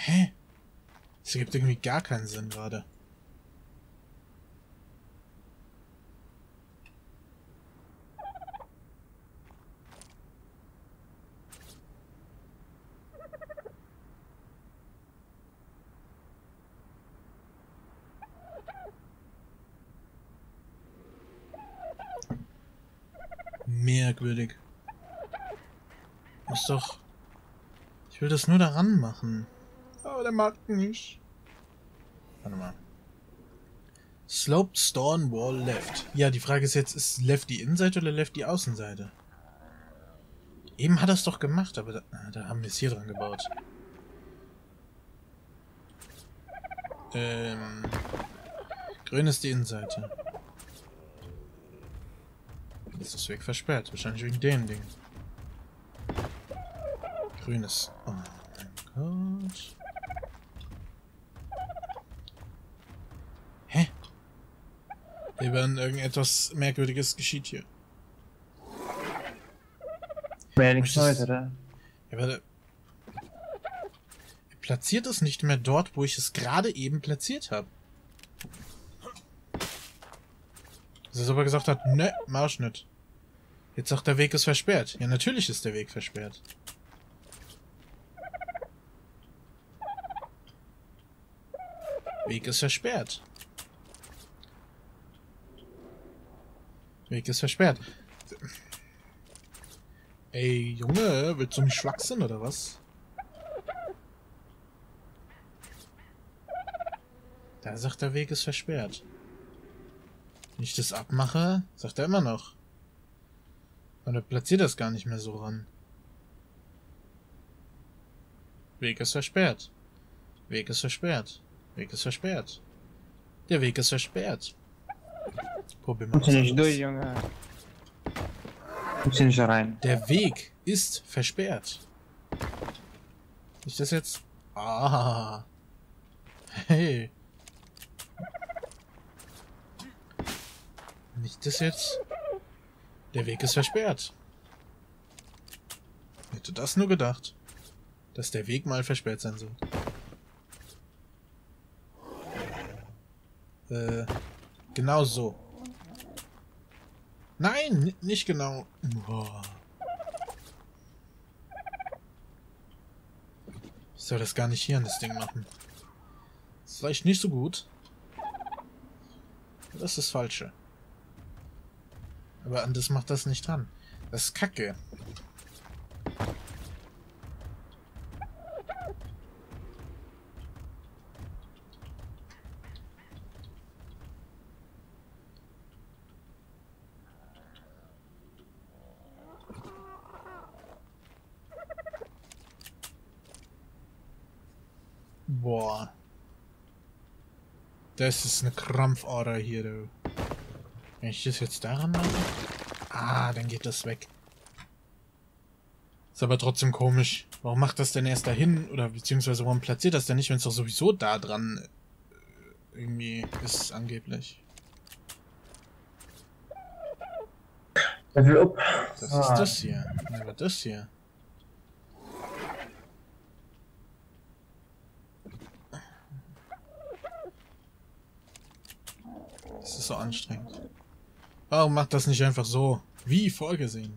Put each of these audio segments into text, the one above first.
Hä? Das ergibt irgendwie gar keinen Sinn gerade. Merkwürdig. Muss doch... Ich will das nur daran machen. Aber der mag nicht. Warte mal. Sloped Stone Wall Left. Ja, die Frage ist jetzt, ist Left die Innenseite oder Left die Außenseite? Eben hat er es doch gemacht, aber da haben wir es hier dran gebaut. Grün ist die Innenseite. Jetzt ist das Weg versperrt. Wahrscheinlich wegen dem Ding. Grün ist... Oh mein Gott. Hä? Irgendetwas Merkwürdiges geschieht hier. Wäre ja nichts Neues, oder? Ja, warte. Er platziert es nicht mehr dort, wo ich es gerade eben platziert habe. Dass er aber gesagt hat, ne, Marsch nicht. Jetzt sagt der Weg ist versperrt. Ja, natürlich ist der Weg versperrt. Weg ist versperrt. Weg ist versperrt. Ey, Junge, willst du mich schwachsen oder was? Da sagt der Weg ist versperrt. Wenn ich das abmache, sagt er immer noch. Und er platziert das gar nicht mehr so ran. Weg ist versperrt. Weg ist versperrt. Weg ist versperrt. Der Weg ist versperrt. Probieren wir Kommst du was nicht durch, anderes. Junge. Kommst du nicht rein. Der Weg ist versperrt. Ist das jetzt... Ah. Hey. Nicht das jetzt... Der Weg ist versperrt. Hätte das nur gedacht, dass der Weg mal versperrt sein soll. Genau so. Nein, nicht genau. Boah. Ich soll das gar nicht hier an das Ding machen. Das ist vielleicht nicht so gut. Das ist das Falsche. Aber an das macht das nicht dran. Das ist Kacke. Boah. Das ist eine Krampfader hier, du. Wenn ich das jetzt daran mache... Ah, dann geht das weg. Ist aber trotzdem komisch. Warum macht das denn erst dahin? Oder beziehungsweise warum platziert das denn nicht, wenn es doch sowieso da dran irgendwie ist, angeblich? Level up. Das ist das hier. Ja, was das hier? Das ist so anstrengend. Warum macht das nicht einfach so, wie vorgesehen?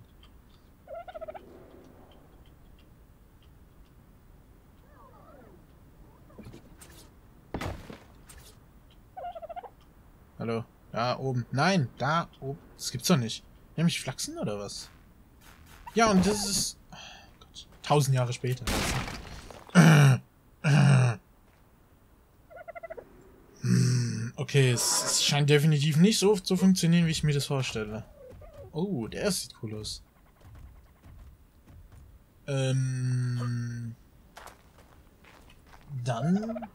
Hallo? Da oben. Nein, da oben. Das gibt's doch nicht. Nämlich Flachsen oder was? Ja, und das ist... Oh Gott, 1000 Jahre später. Okay, es scheint definitiv nicht so zu funktionieren, wie ich mir das vorstelle. Oh, der sieht cool aus. Dann...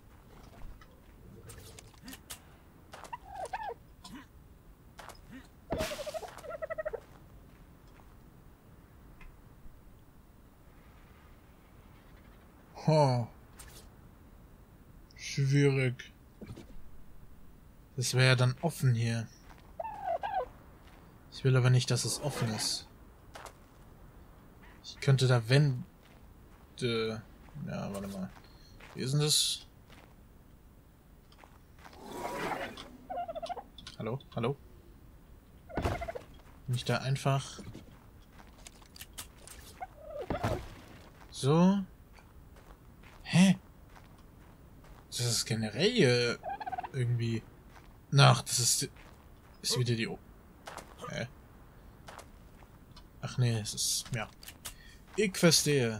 Oh. Schwierig. Das wäre ja dann offen hier. Ich will aber nicht, dass es offen ist. Ich könnte da Wände... Ja, warte mal. Wie ist denn das? Hallo? Hallo? Nicht da einfach... So? Hä? Das ist generell hier irgendwie... Ach, das ist... Ist wieder die... Hä? Ach nee, es ist... Ja. Ich verstehe.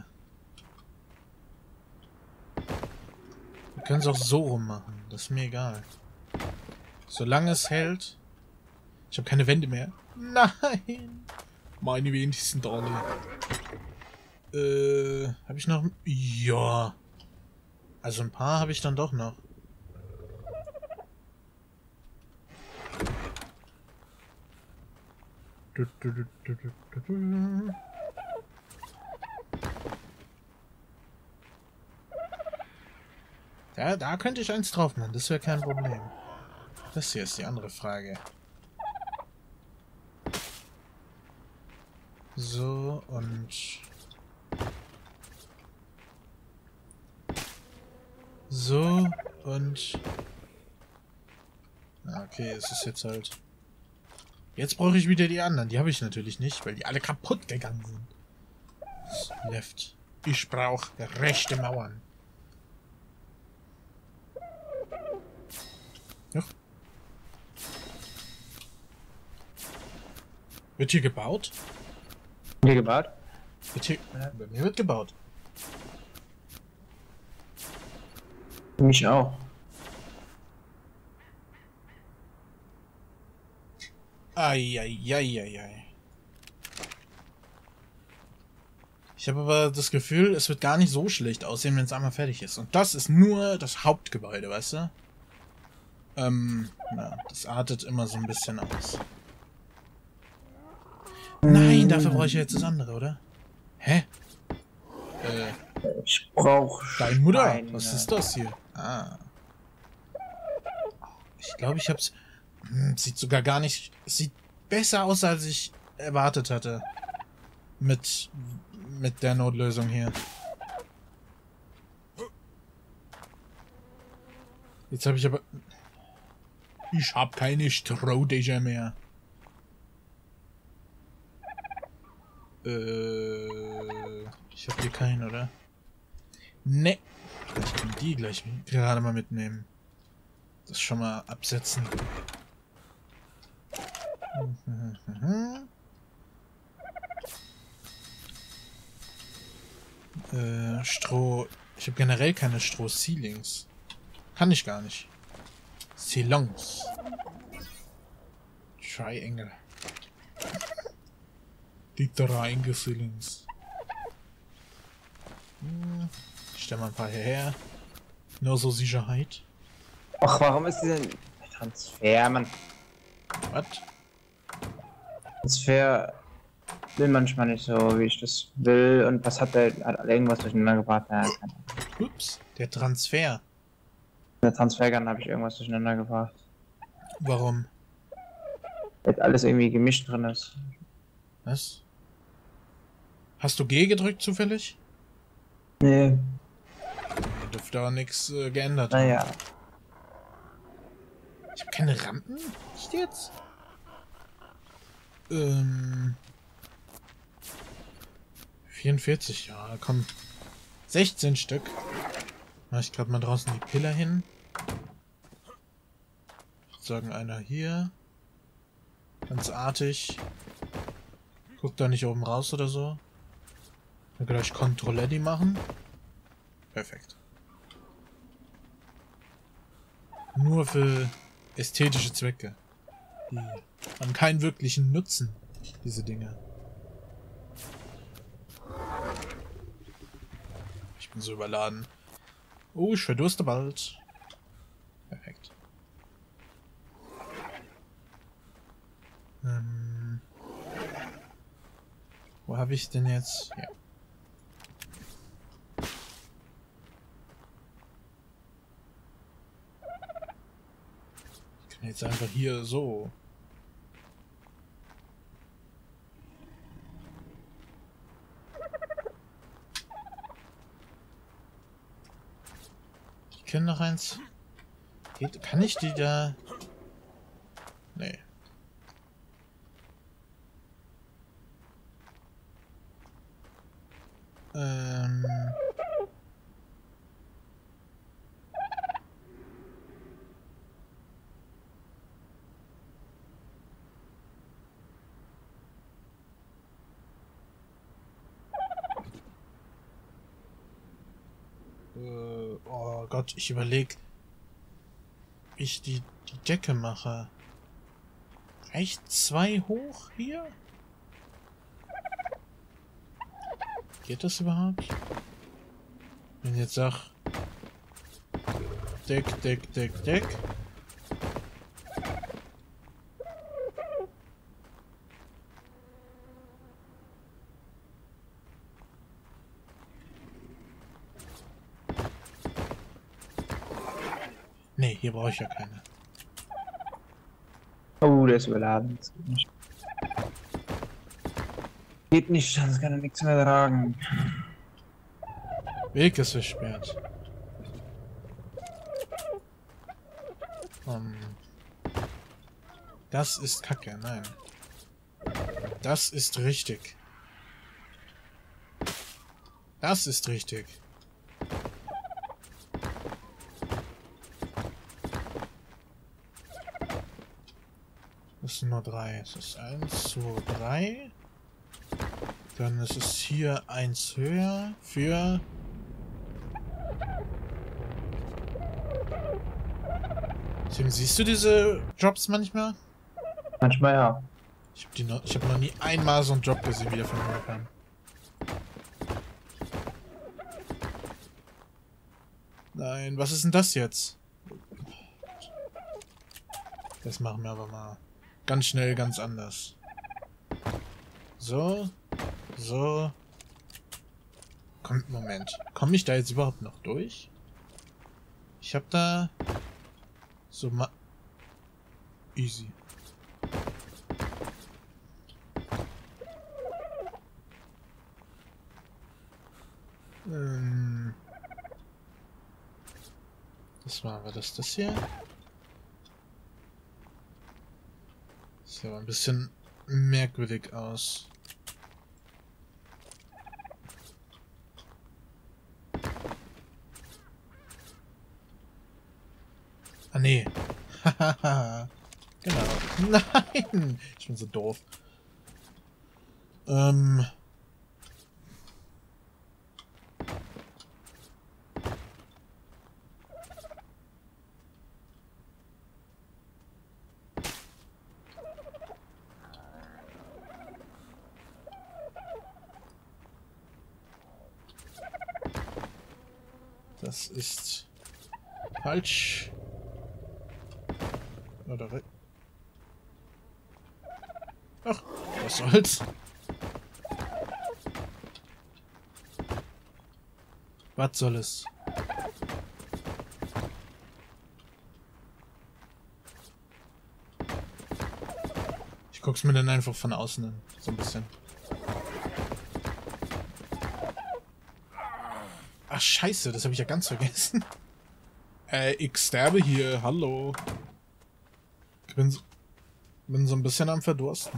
Wir können es auch so rum machen. Das ist mir egal. Solange es hält... Ich habe keine Wände mehr. Nein! Meine Wände sind alle. Habe ich noch... Ja. Also ein paar habe ich dann doch noch. Ja, da könnte ich eins drauf machen. Das wäre kein Problem. Das hier ist die andere Frage. So, und... So, und... Okay, es ist jetzt halt... Jetzt brauche ich wieder die anderen. Die habe ich natürlich nicht, weil die alle kaputt gegangen sind. Left. Ich brauche rechte Mauern. Ja. Wird hier gebaut? Hier gebaut? Wird hier... Bei mir wird gebaut. Für mich auch. Eieieiei. Ich habe aber das Gefühl, es wird gar nicht so schlecht aussehen, wenn es einmal fertig ist. Und das ist nur das Hauptgebäude, weißt du? Na, das artet immer so ein bisschen aus. Nein, dafür brauche ich ja jetzt das andere, oder? Hä? Ich brauche Deine Mutter? Steine. Was ist das hier? Ah. Ich glaube, ich hab's... sieht sogar gar nicht... Sieht besser aus, als ich erwartet hatte. Mit der Notlösung hier. Jetzt habe ich aber... Ich habe keine Strohdächer mehr. Ich habe hier keinen, oder? Ne. Ich kann die gleich gerade mal mitnehmen. Das schon mal absetzen. Stroh... Ich habe generell keine Stroh-Ceilings. Kann ich gar nicht. Ceilings. Triangle. Die Triangle Ceilings. Ich stelle mal ein paar hierher. Nur so Sicherheit. Ach, warum ist dieser Transfer, Mann? Was? Transfer will manchmal nicht so, wie ich das will. Und was hat irgendwas durcheinander gebracht? Ja, keine Ahnung. Ups, der Transfer. In der Transfergun habe ich irgendwas durcheinander gebracht. Warum? Jetzt alles irgendwie gemischt drin ist. Was? Hast du G gedrückt zufällig? Nee. Dürfte auch nichts geändert haben. Naja. Ich habe keine Rampen? Echt jetzt? 44, ja, komm. 16 Stück. Mach ich gerade mal draußen die Pillar hin. Ich sagen einer hier. Ganz artig. Guck da nicht oben raus oder so. Dann gleich Controlletti machen. Perfekt. Nur für ästhetische Zwecke. Die haben keinen wirklichen Nutzen, diese Dinge. Ich bin so überladen. Oh, ich verdurste bald. Perfekt. Wo habe ich denn jetzt? Ja. Ich kann jetzt einfach hier so. Ich kenne noch eins. Kann ich die da... Nee. Oh Gott, ich überlege, wie ich die Decke mache. Reicht 2 hoch hier? Geht das überhaupt? Wenn ich jetzt sag Deck, Deck, Deck, Deck. Nee, hier brauche ich ja keine. Oh, der ist überladen. Das geht nicht. Geht nicht, sonst kann er nichts mehr tragen. Weg ist versperrt. Das ist Kacke, nein. Das ist richtig. Das ist richtig. Das sind nur 3. Es ist 1, 2, 3. Dann ist es hier 1 höher für... Tim, siehst du diese Jobs manchmal? Manchmal ja. Ich habe noch nie einmal so einen Job gesehen, wie der von mir kam. Nein, was ist denn das jetzt? Das machen wir aber mal ganz schnell, ganz anders. So. So. Kommt, Moment. Komme ich da jetzt überhaupt noch durch? Ich habe da... So ma... Easy. Das war das hier? Sieht aber ein bisschen merkwürdig aus. Ah, nee. Hahaha. Genau. Nein! Ich bin so doof. Das ist falsch. Oder ach, was soll's? Was soll es? Ich guck's mir dann einfach von außen an, so ein bisschen. Ach scheiße, das habe ich ja ganz vergessen. Ich sterbe hier, hallo. Ich bin so ein bisschen am Verdursten.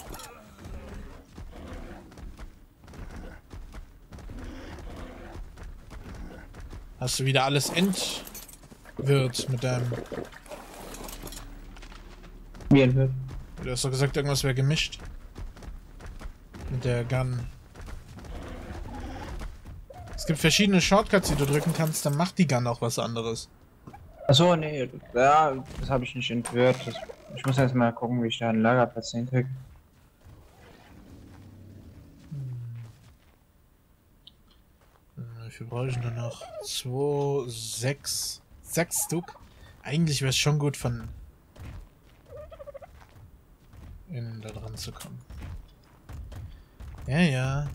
Hast du wieder alles entwirrt mit deinem... Wie entwirrt? Du hast doch gesagt, irgendwas wäre gemischt. Mit der Gun. Es gibt verschiedene Shortcuts, die du drücken kannst, dann macht die Gun auch was anderes. Achso, nee, ja, das habe ich nicht entwirrt. Ich muss erst mal gucken, wie ich da einen Lagerplatz hinkriege. Wie viel brauche ich denn noch? 2, 6. 6 Stück. Eigentlich wäre es schon gut, von innen da dran zu kommen. Ja, ja.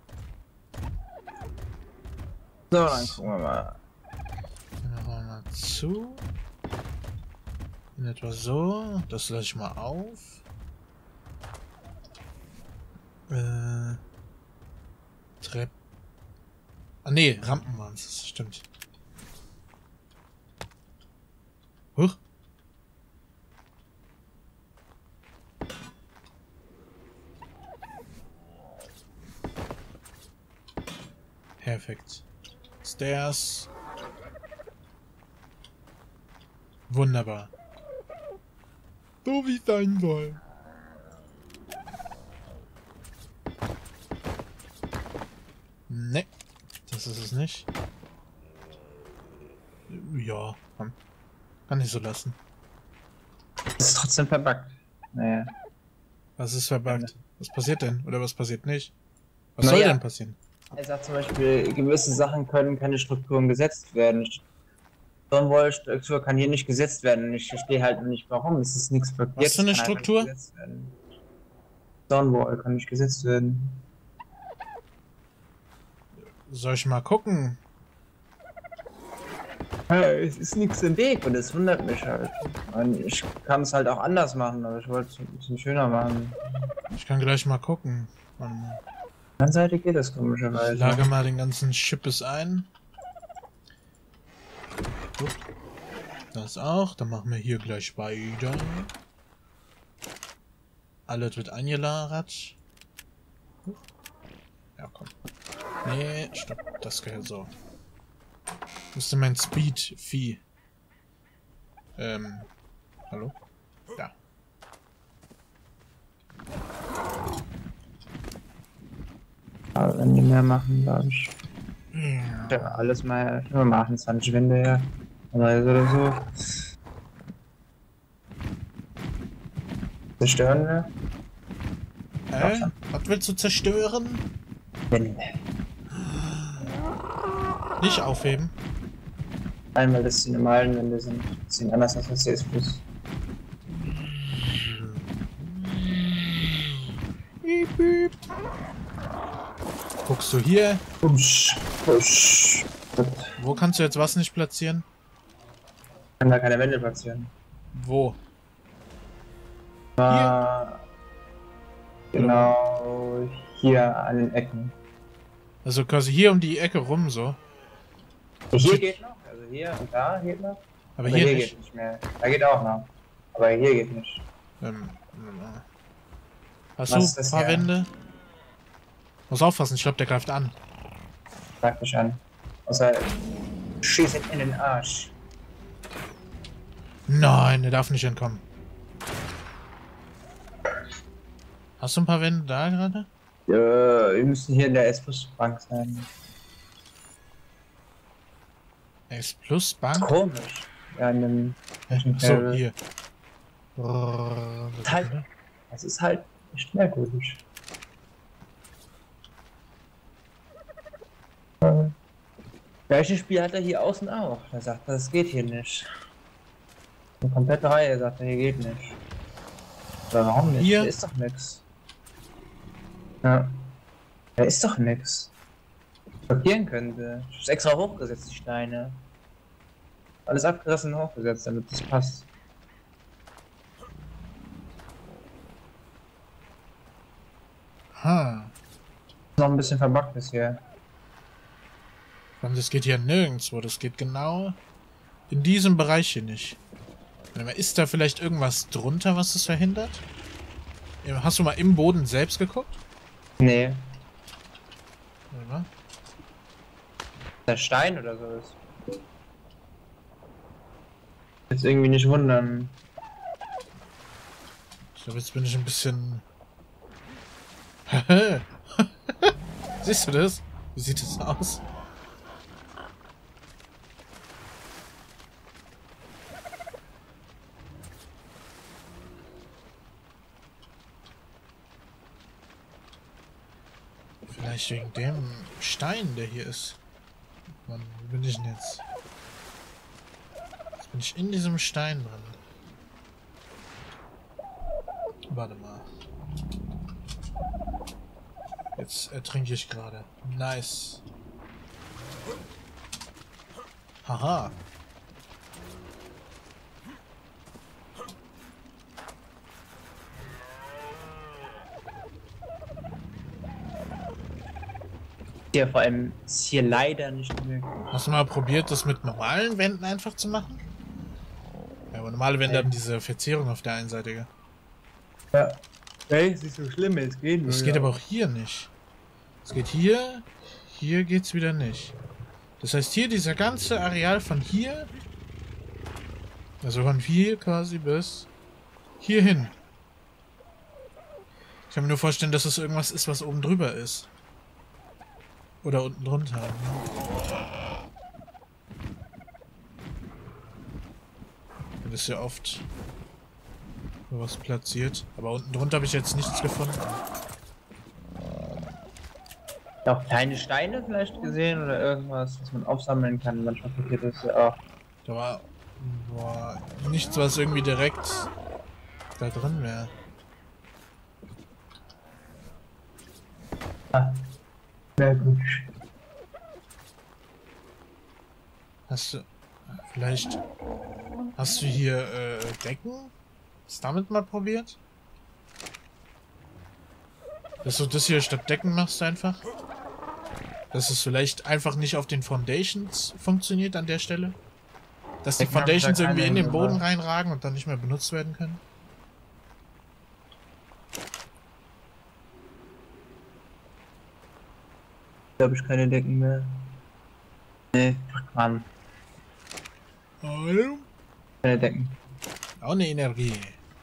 So, dann gucken wir mal. Dann machen wir mal zu. In etwa so. Das lasse ich mal auf. Treppe. Ah ne, Rampen waren es, das stimmt. Huch. Perfekt. Stairs. Wunderbar. So wie es sein soll. Ne, das ist es nicht. Ja, kann ich so lassen. Das ist trotzdem verbuggt. Naja. Was ist verbuggt? Was passiert denn? Oder was passiert nicht? Was soll denn passieren? Er sagt zum Beispiel, gewisse Sachen können keine Strukturen gesetzt werden. Stonewall-Struktur kann hier nicht gesetzt werden. Und ich verstehe halt nicht, warum. Es ist nichts blockiert. Was für eine Struktur? Stonewall kann nicht gesetzt werden. Soll ich mal gucken? Ja, es ist nichts im Weg und es wundert mich halt. Und ich kann es halt auch anders machen, aber ich wollte es ein bisschen schöner machen. Ich kann gleich mal gucken. Auf der anderen Seite geht das Ich komischerweise. lage mal den ganzen Chippes ein. Gut. Das auch. Dann machen wir hier gleich weiter. Alles wird eingelagert. Ja, komm. Nee, stopp. Das gehört so. Müsste mein Speed-Vieh. Hallo? Ja. Aber wenn die mehr machen, glaube ich. Ja, alles mal. Wir machen 20 Wände her. Oder so. Zerstören wir? Was willst du zerstören? Wände. Nicht aufheben. Einmal, dass die normalen Wände sind. Die sind anders als das CS Plus. Guckst du hier? Push, push. Wo kannst du jetzt was nicht platzieren? Ich kann da keine Wände platzieren. Wo? Genau hier an den Ecken. Also quasi hier um die Ecke rum so. Hier geht noch, also hier und da geht noch. Aber hier nicht. Geht nicht mehr. Da geht auch noch. Aber hier geht nicht. Hast du ein paar Wände? Muss aufpassen, ich glaube, der greift an. Greift mich an. Außer schießt ihn in den Arsch. Nein, der darf nicht entkommen. Hast du ein paar Wände da gerade? Ja, wir müssen hier in der S-Plus-Bank sein. S-Plus-Bank? Komisch. Ja, in dem... So, hier. Das ist halt nicht merkwürdig. Welches Spiel hat er hier außen auch? Er sagt, das geht hier nicht. Eine komplette Reihe sagt er, hier geht nicht. Aber warum nicht? Hier? Da ist doch nix. Ja. Da ist doch nix. Blockieren könnte. Ich hab's extra hochgesetzt, die Steine. Alles abgerissen und hochgesetzt, damit das passt. Noch ein bisschen verbuggt ist hier. Und das geht hier nirgendwo. Das geht genau in diesem Bereich hier nicht. Ist da vielleicht irgendwas drunter, was es verhindert? Hast du mal im Boden selbst geguckt? Nee. Ja. Der Stein oder so ist. Jetzt irgendwie nicht wundern. Ich glaube, jetzt bin ich ein bisschen... Siehst du das? Wie sieht das aus? Vielleicht wegen dem Stein, der hier ist. Mann, wo bin ich denn jetzt? Jetzt bin ich in diesem Stein drin. Warte mal. Jetzt ertrinke ich gerade. Nice. Haha. Hier vor allem ist hier leider nicht möglich. Hast du mal probiert, das mit normalen Wänden einfach zu machen? aber normale Wände haben diese Verzierung auf der einen Seite. Ja. Hey, es ist so schlimm, es geht nur. Das geht aber auch hier nicht. Es geht hier geht's wieder nicht. Das heißt, hier dieser ganze Areal von hier, also von hier quasi bis hier hin. Ich kann mir nur vorstellen, dass es irgendwas ist, was oben drüber ist. Oder unten drunter. Das ist ja oft was platziert. Aber unten drunter habe ich jetzt nichts gefunden. Auch kleine Steine vielleicht gesehen oder irgendwas, was man aufsammeln kann. Manchmal passiert das ja auch. Da war nichts, was irgendwie direkt da drin wäre. Ah. Sehr gut. Hast du hier Decken? Hast du damit mal probiert? Dass du das hier statt Decken machst einfach? Dass es vielleicht einfach nicht auf den Foundations funktioniert an der Stelle? Dass die Foundations irgendwie in den Boden reinragen und dann nicht mehr benutzt werden können? Da habe ich keine Decken mehr. Nee, Mann. Keine Decken. Auch eine Energie.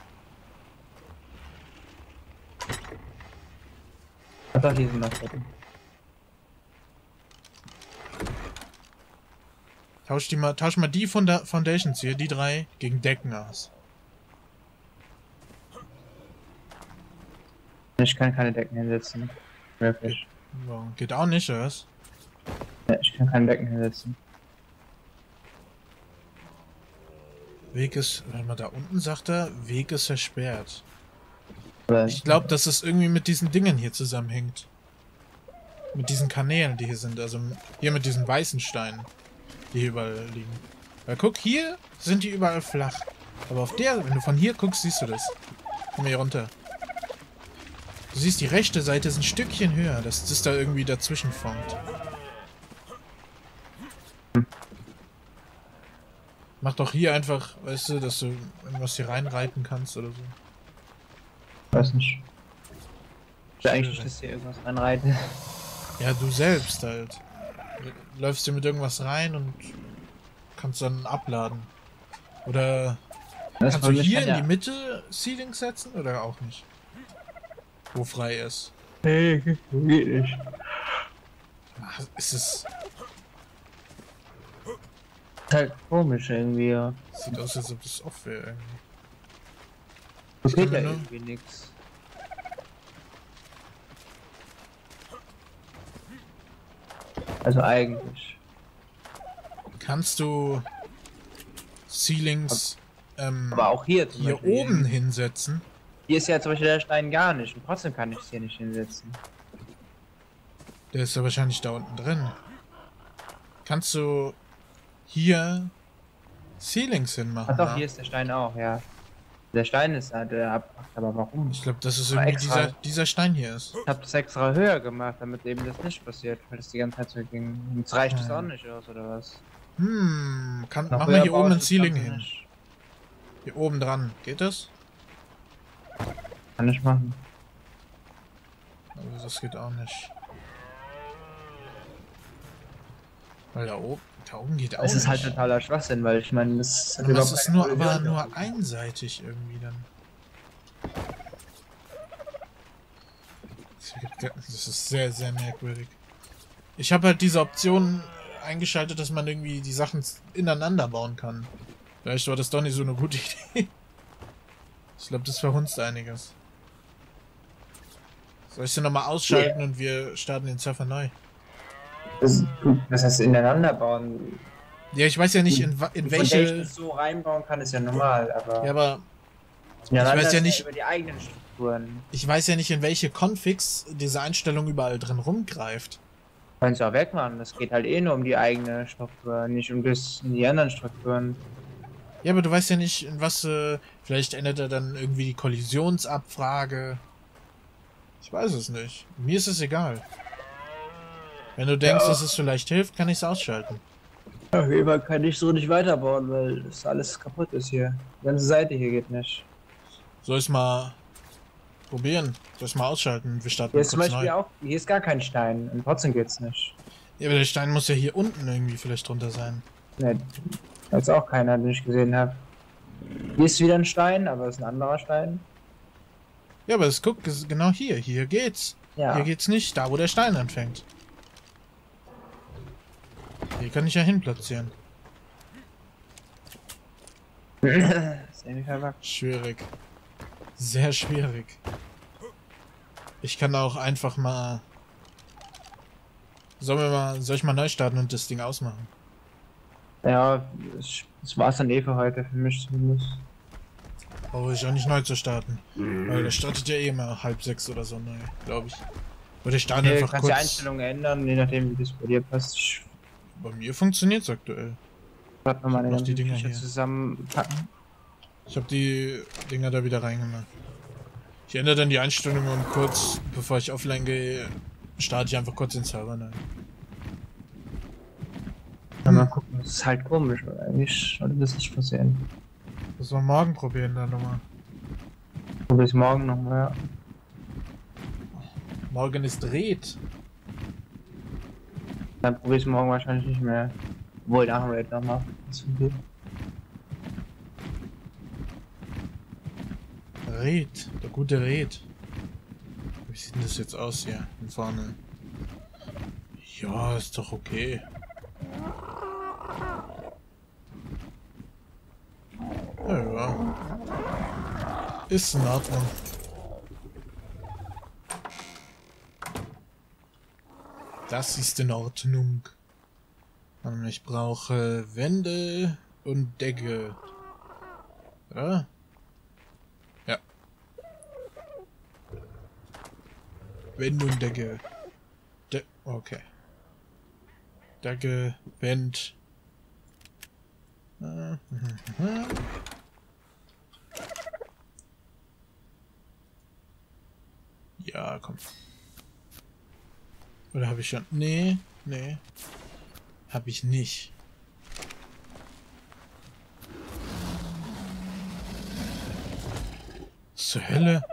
Ach doch, die sind noch Decken. Tausch mal die von der Foundations hier, die 3, gegen Decken aus. Ich kann keine Decken hinsetzen. Wirklich. So, geht auch nicht, oder was? Ja, ich kann keine Decken hinsetzen. Weg ist, warte mal, da unten sagt er, Weg ist versperrt. Aber Ich glaube, dass es irgendwie mit diesen Dingen hier zusammenhängt. Mit diesen Kanälen, die hier sind. Also hier mit diesen weißen Steinen, die hier überall liegen. Weil guck, hier sind die überall flach. Aber auf der, wenn du von hier guckst, siehst du das. Komm hier runter. Du siehst, die rechte Seite ist ein Stückchen höher, dass das da irgendwie dazwischen funkt. Mach doch hier einfach, weißt du, dass du irgendwas hier reinreiten kannst oder so. weiß nicht. Ich will eigentlich, dass hier irgendwas reinreite. Ja, du selbst halt. Läufst du mit irgendwas rein und kannst dann abladen. Oder Das kannst du hier in ja die Mitte Ceilings setzen oder auch nicht? Wo frei ist. Nee, geht nicht. Ach, ist es. Ist halt komisch irgendwie, ja. Sieht aus, als ob das off wäre irgendwie. Das geht ja nur- irgendwie nix. Also eigentlich. Kannst du Ceilings Aber auch hier zum hier Beispiel. oben hinsetzen? Hier ist ja zum Beispiel der Stein gar nicht und trotzdem kann ich es hier nicht hinsetzen. Der ist ja wahrscheinlich da unten drin. Kannst du hier Ceilings hinmachen? Ach doch, ja? hier ist der Stein auch, ja. Der Stein ist da, der abmacht, aber warum? Ich glaube, das ist Aber irgendwie extra. dieser Stein hier ist. Ich hab das extra höher gemacht, damit eben das nicht passiert, weil das die ganze Zeit so ging. Jetzt reicht es auch nicht aus, oder was? Mach Noch mal höher hier baue oben ich ein das Ceiling Ganze hin. nicht. Hier oben dran. Geht das? Kann ich machen. Also das geht auch nicht. Weil da oben geht auch Es ist halt nicht. totaler Schwachsinn, weil ich meine, das hat Aber das überhaupt ist keine nur, Kollision. nur einseitig irgendwie dann. Das ist sehr, sehr merkwürdig. Ich habe halt diese Option eingeschaltet, dass man irgendwie die Sachen ineinander bauen kann. Vielleicht war das doch nicht so eine gute Idee. Ich glaube, das verhunzt einiges. Soll ich sie nochmal ausschalten und wir starten den Server neu? Das heißt, ineinander bauen. Ja, ich weiß ja nicht, in Wenn welche... ich das so reinbauen kann, ist ja normal, aber. Ja, aber ineinander weiß ja ist nicht- über die eigenen Strukturen. ich weiß ja nicht, in welche Configs diese Einstellung überall drin rumgreift. Kannst du auch wegmachen, das geht halt eh nur um die eigene Struktur, nicht um die anderen Strukturen. Ja, aber du weißt ja nicht, in was... vielleicht ändert er dann irgendwie die Kollisionsabfrage. Ich weiß es nicht. Mir ist es egal. Wenn du denkst, Ja. dass es vielleicht hilft, kann ich es ausschalten. Auf jeden Fall kann ich so nicht weiterbauen, weil das alles kaputt ist hier. Die ganze Seite hier geht nicht. Soll ich mal probieren? Soll ich mal ausschalten? Wir starten Hier mal ist zum kurz Beispiel neu. auch, hier ist gar kein Stein und trotzdem geht's nicht. Ja, aber der Stein muss ja hier unten irgendwie vielleicht drunter sein. Ne, da ist auch keiner, den ich gesehen habe. Hier ist wieder ein Stein, aber es ist ein anderer Stein. Ja, aber es guckt genau hier. Hier geht's. Hier Ja. geht's nicht. Da, wo der Stein anfängt. Hier kann ich ja hin platzieren. Ist irgendwie verwackt. Schwierig. Sehr schwierig. Ich kann auch einfach mal... Soll ich mal neu starten und das Ding ausmachen? Ja, das war's dann eh für heute, für mich zumindest. Brauche ich auch nicht neu zu starten. Weil der startet ja eh immer 5:30 oder so neu, glaube ich. Oder ich starte Nee, du einfach kannst die kurz... Einstellungen ändern, je nachdem wie das bei dir passt. Ich Bei mir funktioniert es aktuell. werde noch Ich hab meine noch die ganzen Dinger Tücher hier. zusammenpacken. Ich habe die Dinger da wieder reingemacht. Ich ändere dann die Einstellungen und kurz, bevor ich offline gehe, starte ich einfach kurz den Server neu. Mal gucken, das ist halt komisch, weil eigentlich sollte das nicht passieren. Das wir morgen probieren dann nochmal. Bis morgen nochmal, ja. Morgen ist Red. Dann probier ich morgen wahrscheinlich nicht mehr. Obwohl, nach dem Raid nochmal. Das ist gut. Red, der gute Red. Wie sieht denn das jetzt aus hier von vorne? Ja, ist doch okay. Ja, ja. Ist in Ordnung. Das ist in Ordnung. Ich brauche Wände und Decke. Ja? Ja. Wände und Decke. Okay. Decke, Wand. Ja, komm. Oder habe ich schon... Nee, nee. Habe ich nicht. Zur Hölle?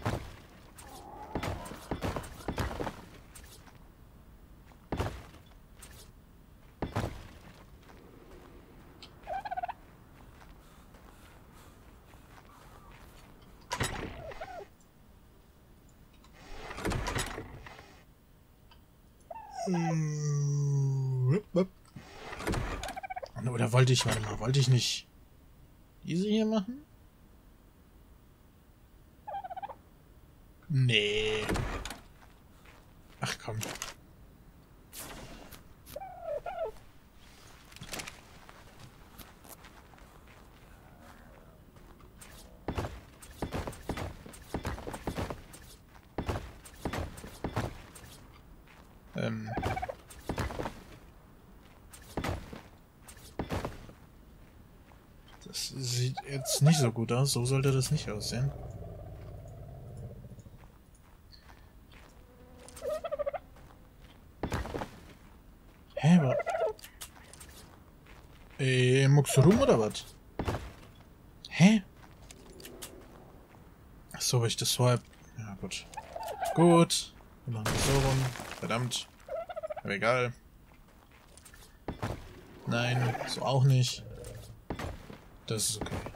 Oder warte mal, wollte ich nicht diese hier machen? Nee. Ach komm. Das sieht jetzt nicht so gut aus. So sollte das nicht aussehen. Hä, aber... muckst du rum oder was? Hä? Achso, weil ich das so hab. Ja, gut. Gut. Wir machen das so rum. Verdammt. Aber egal. Nein, so auch nicht. Das ist okay.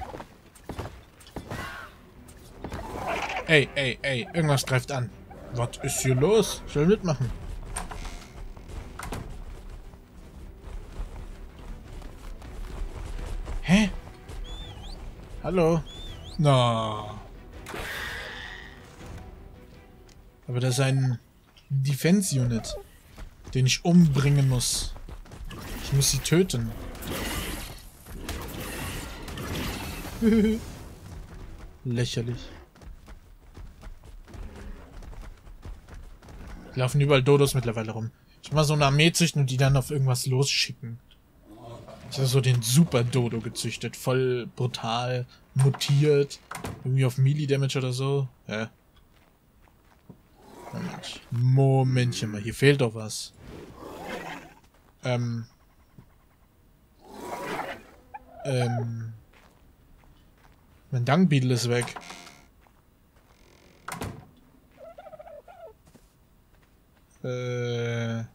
Ey, irgendwas greift an. Was ist hier los? Ich will mitmachen. Hä? Hallo? Na. Aber das ist ein Defense Unit, den ich umbringen muss. Ich muss sie töten. Lächerlich. Die laufen überall Dodos mittlerweile rum. Ich will mal so eine Armee züchten und die dann auf irgendwas losschicken. Ich habe so den Super Dodo gezüchtet. Voll brutal, mutiert. Irgendwie auf Melee Damage oder so. Ja. Momentchen mal, hier fehlt doch was. Mein Dung Beetle ist weg. Die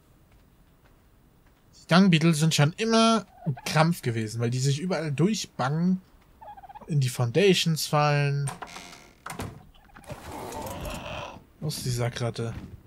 Dung Beetle sind schon immer ein Krampf gewesen, weil die sich überall durchbangen, in die Foundations fallen. Los, die Sackratte.